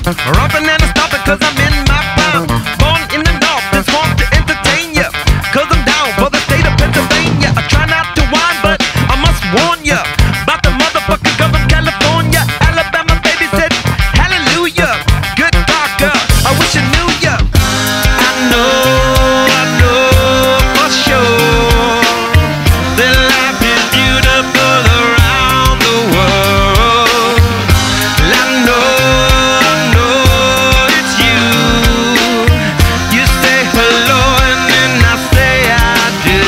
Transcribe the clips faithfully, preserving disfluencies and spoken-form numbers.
Romping and I'm stopping cause I'm in my prime. Born in the north, just want to entertain ya, cause I'm down for the state of Pennsylvania. I try not to whine, but I must warn ya about the motherfucking girl from California. Alabama baby said hallelujah. Good talker, I wish I knew ya. I know, I know for sure that life is beautiful around the world. I know, I know it's you. You say hello and then I say I do.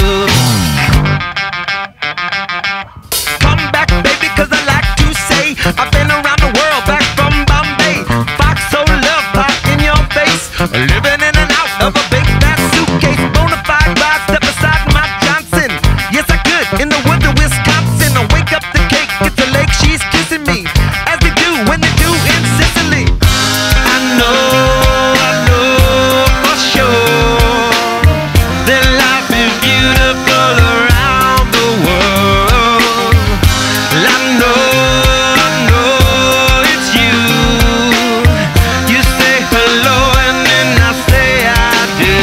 Come back baby cause I like to say I've been around the world, back from Bombay. Fox so love pop in your face, living in and out of a big fat suitcase. Bonafide ride, step aside my Johnson. Yes I could, in the woods of Wisconsin. I wake up the cake, get the lake, she's kissing me, as they do when they do in Sicily. I know, I know for sure that life is beautiful around the world. I know, I know it's you. You say hello and then I say I do.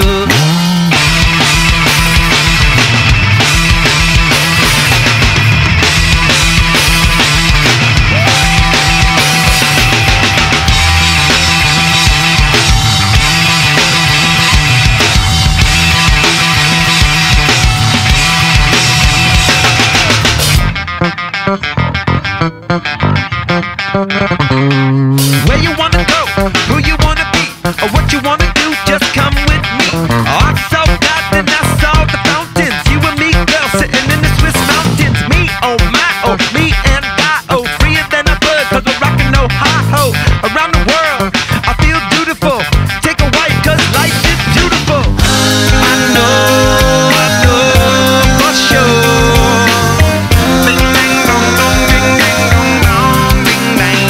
Where you wanna go, who you wanna be, or what you wanna do, just come with me. Oh, I saw God, then I saw the fountains. You and me, girl, sitting in the Swiss mountains. Me, oh my, oh me and I, oh freer than a bird, cause we're rockin' no hi-ho. Around the world, I feel beautiful. Take a wife, cause life is beautiful. I know, I know for sure. Bing bang bong bong, bing bang bong bong, bing bang.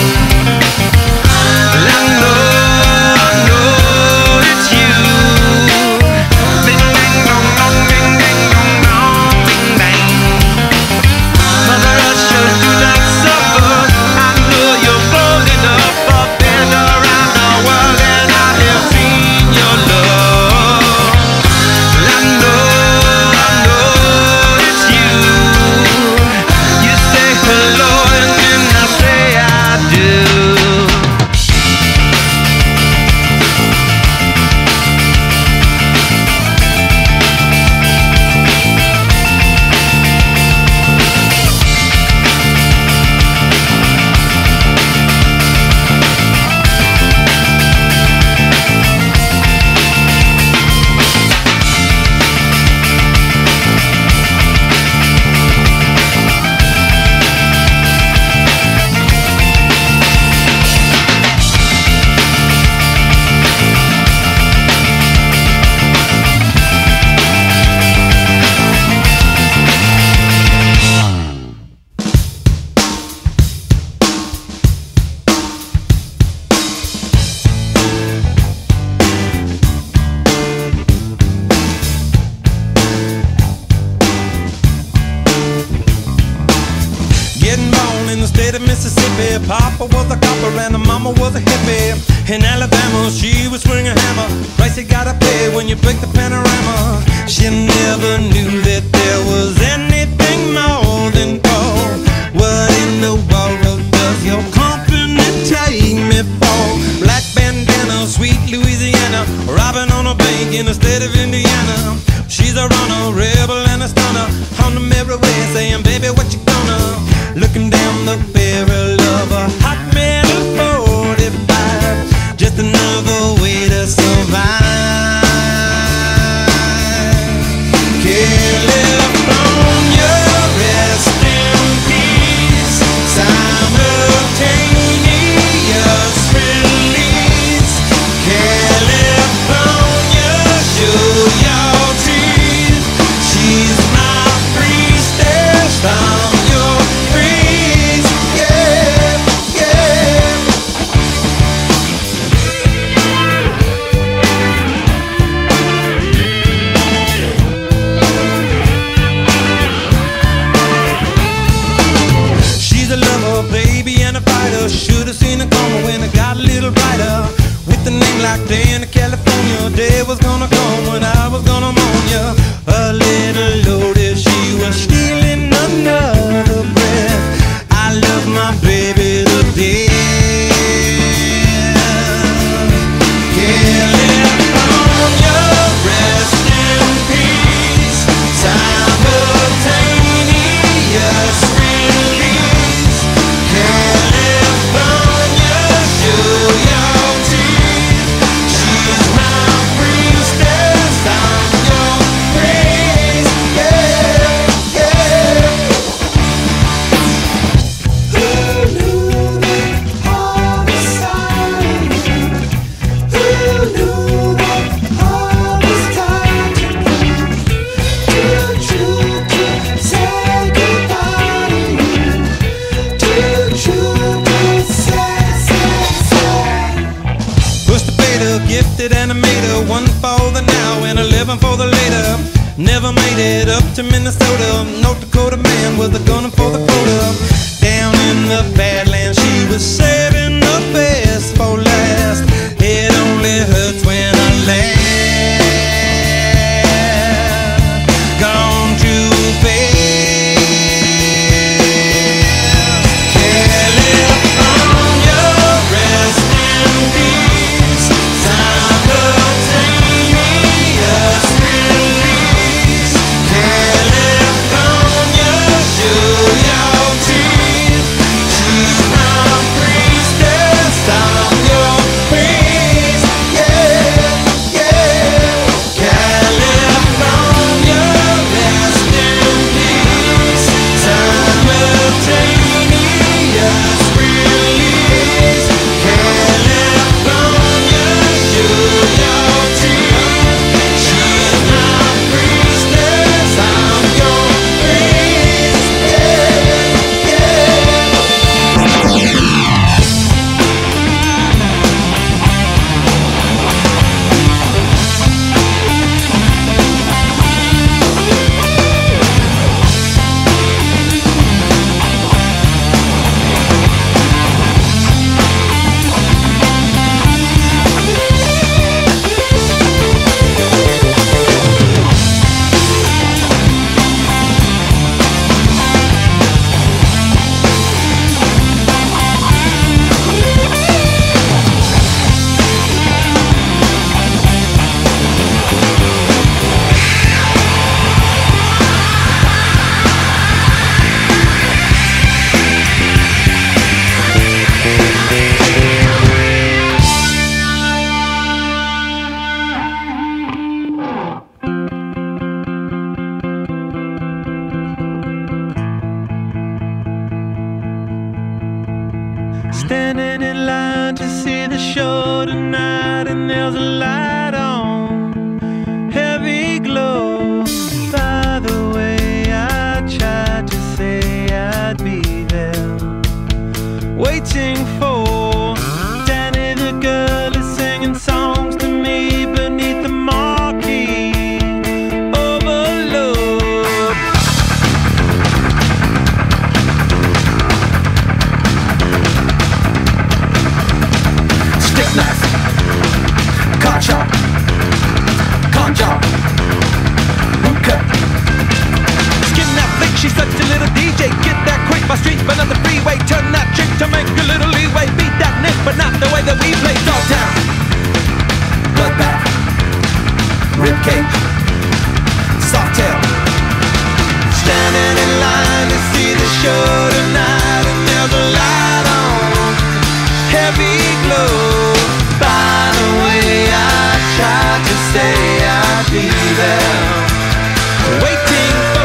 I know, I know it's you. Bing bang bong bong, bing bang bong bong, bing bang. Mother Russia, do not suffer. I know you're bold enough for been around the world, and I have seen your love. I know, I know it's you. You say hello and then I say I do. Getting born in the state of Mississippi. Papa was a copper and the mama was a hippie. In Alabama, she would swing a hammer. Price you gotta pay when you break the panorama. She never knew that there was anything more than gold. What in the world does your company take me for? Black bandana, sweet Louisiana, robbing on a bank in the state of Indiana. She's a runner, rebel and a stunner, on the merry way saying, baby, what you gonna? Looking down the barrel of a hot metal forty-five, just another way to survive. California. writer. Should've seen it coming when it got a little brighter. With a name like Dan in California, day was gonna come when I was gonna moan ya. A little loaded, she was stealing another breath. I love my baby to death. California, rest in peace. Simultaneous release. California, show your teeth. She's my priestess, I'm your praise. Yeah, yeah. Who knew that all this time? Who knew that all this time? Too true to say goodbye to you. Too true to say, say, say. Pushed the beta, gifted animator. One for the now and eleven for the later. Never made it up to Minnesota. North Dakota man was a gunner for the quota. Down in the Badlands, she was saving the best for last. It only hurts when I laugh. Gone too fast. California, rest in peace. Simultaneous release. California, show your teeth. She's my priestess, I'm your priest. Yeah, yeah. California, rest in peace. Simultaneous release. California, show your teeth. She's my priestess, I'm your priest. Yeah, standing in line to see the show tonight, and there's a light on, heavy glow. By the way, I tried to say I'd be there, waiting for Danny the girl is singing songs to me beneath the marquee overload. Stick knife, car chop, con job, root cut. Skin that flick, she's such a little D J. Get that quick, my streets burn up the freeway. Turn that trick to make a little leeway. Beat that nick, but not the way that we play. Dogtown, bloodbath, ribcage, softail. Standing in line to see the show tonight, and there's a light on, heavy glow. By the way, I tried to say I'd be there, waiting for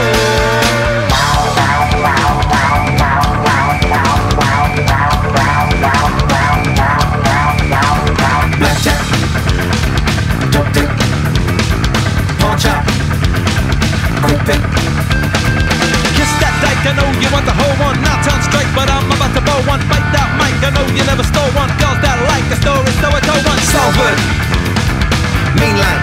blackjack, dope dick, pawn chop, quick pick. Kiss that dyke, I know you want the whole one. Not on strike, but I'm about to bow one. Bite that mic, I know you never stole one. Girls that like a story, so I told one. Salford, mainline,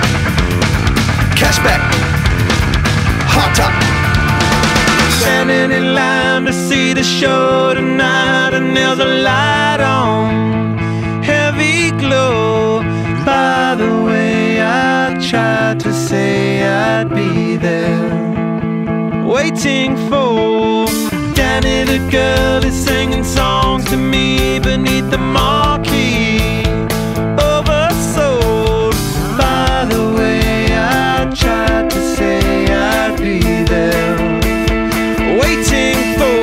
cashback, hot top. Standing in line to see the show tonight, and there's a light on, heavy glow. By the way, I tried to say I'd be there, waiting for Danny the girl is singing songs to me beneath the marquee, oversold. By the way, I tried to say I'd be there, waiting for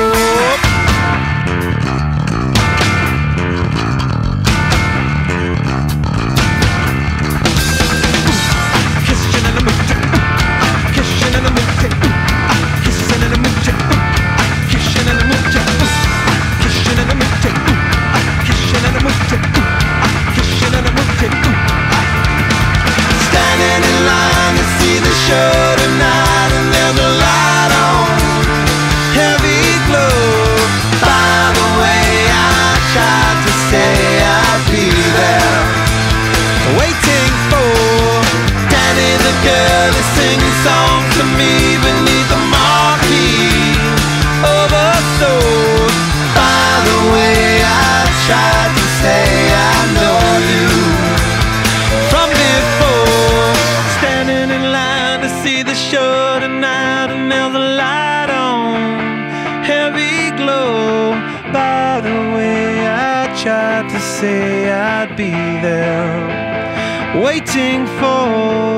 show tonight, and there's a light on, heavy glow. By the way, I tried to say I'd be there, waiting for Danny the girl to sing songs to me beneath the marquee, oversold. By the way, I tried to say I know you from before, standing in line to see the show tonight, and there's a light on, heavy glow. By the way, I tried to say I'd be there, waiting for